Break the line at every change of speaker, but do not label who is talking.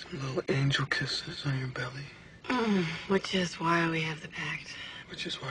Little angel kisses on your belly.
Which is why we have the pact.
Which is why